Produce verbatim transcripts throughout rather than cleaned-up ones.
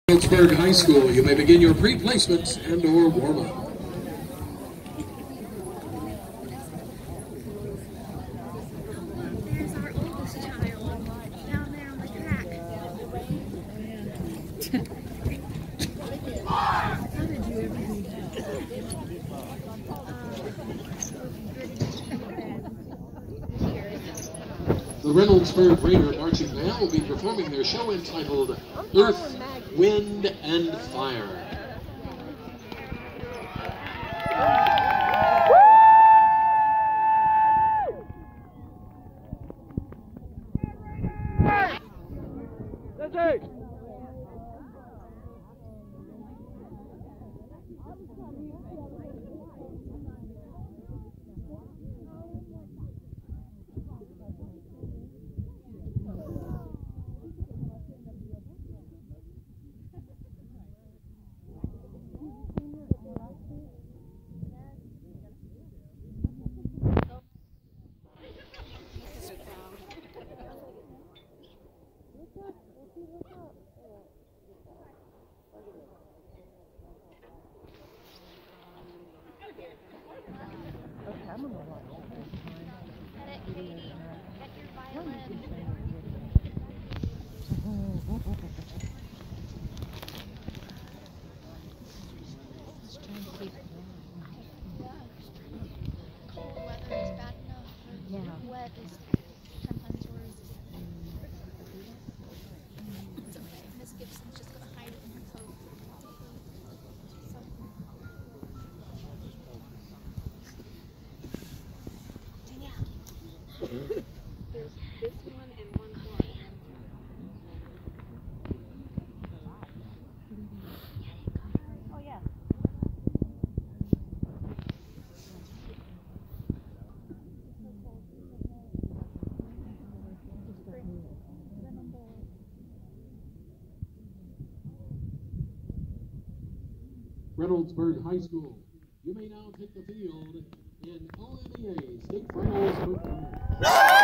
Reynoldsburg High School, you may begin your pre-placements and or warm-up. There's our oldest child down there on the track. How did you ever do The Reynoldsburg Raider Marching Band will be performing their show entitled Earth, Wind, and Fire. Wet is ten times worse. It's okay. Miss Gibson's just going to hide it in her coat. Danielle. There's this one and one more. Oh, yeah. Reynoldsburg High School, you may now take the field in O M E A State Finals football.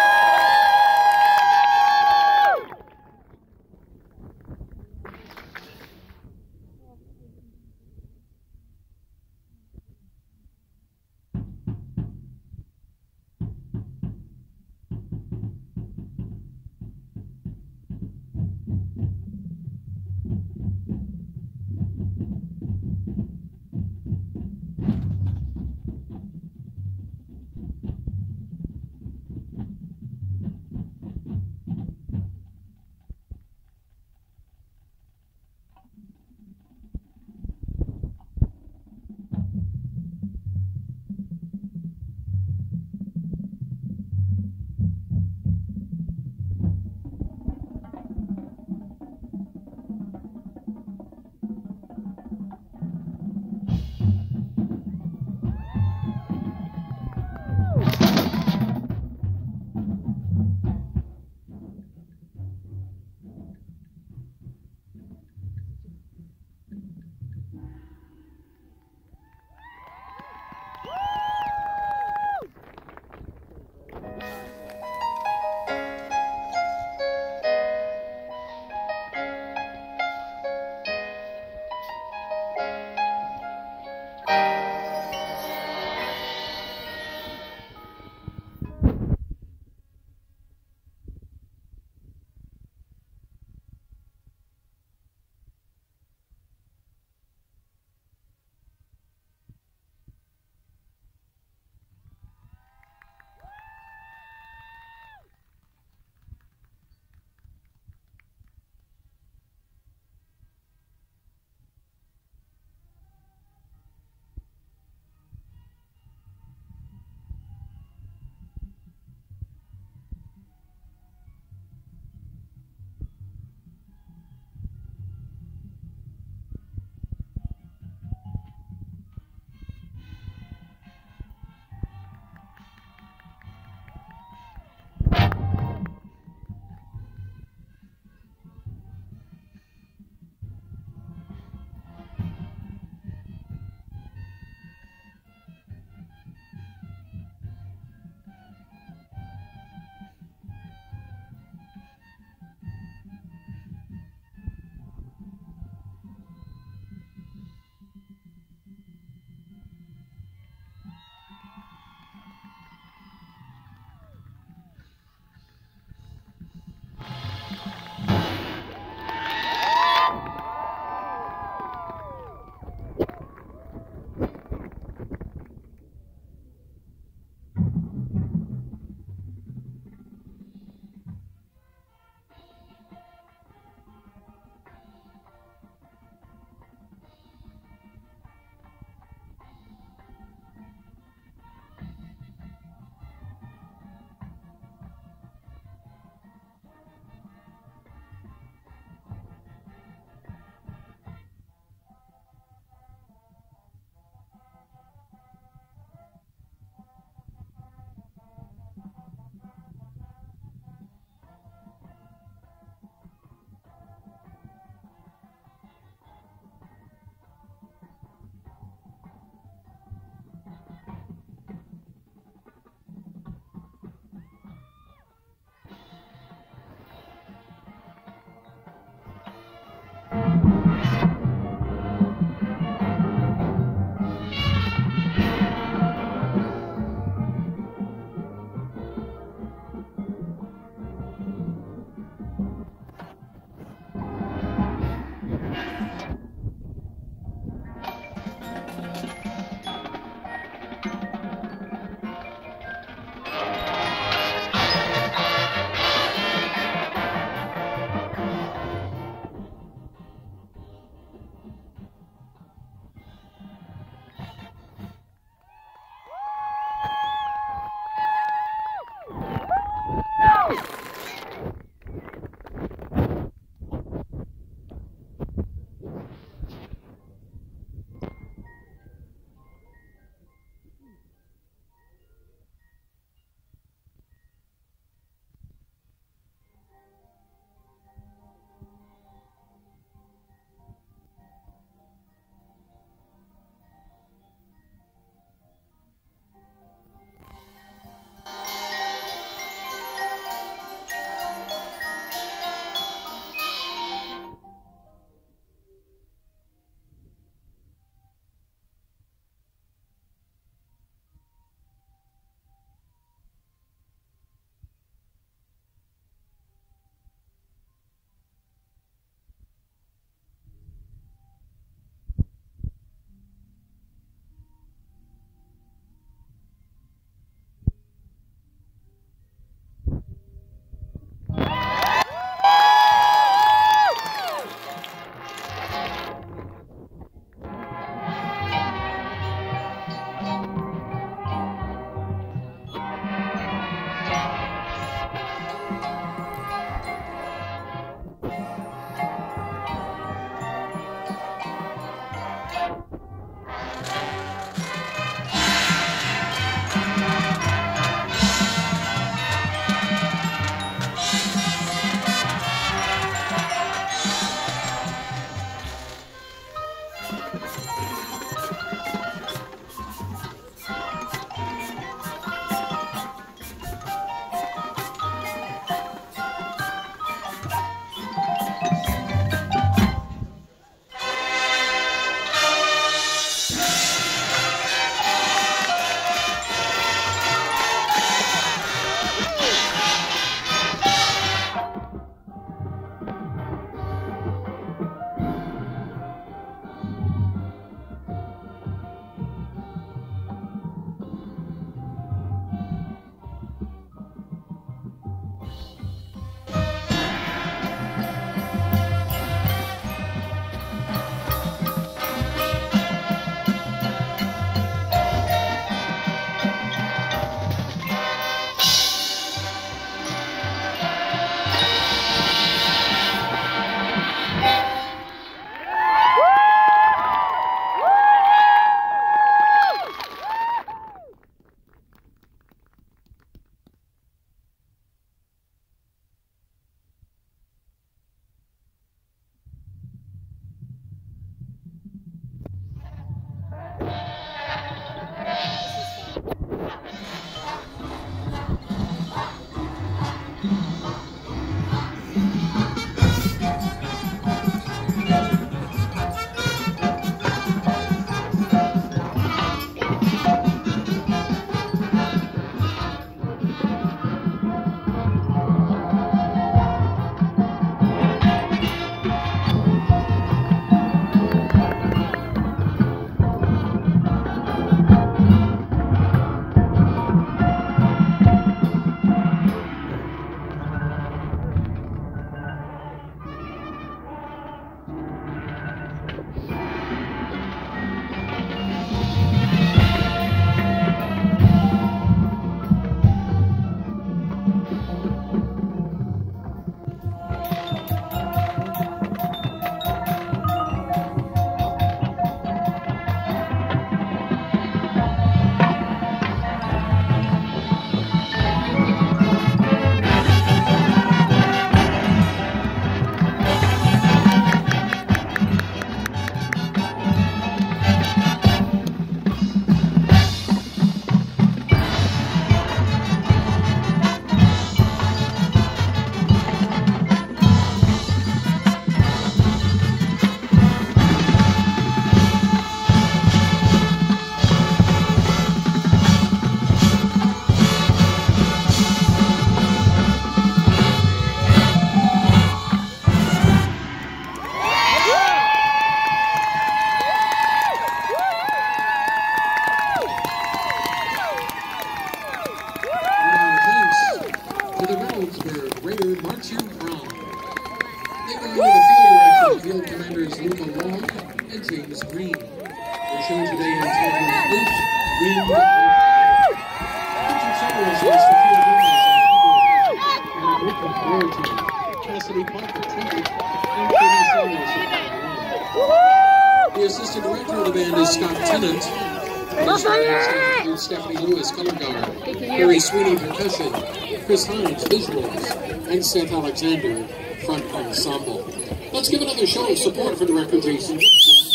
Lloyd, and James Green. They're shown today in Tiger's Booth, Wind, featured soloists were Sophia Gomez on keyboard, and Rarity, Cassidy Parker, trumpet, and Katie Samuels on violin. The assistant director of the band is Scott Tennant. Stephanie Lewis, color guard, Harry Sweeney, percussion, Chris Hines, visuals, and Seth Alexander, front ensemble. Let's give another show of support for director Jason Gibson.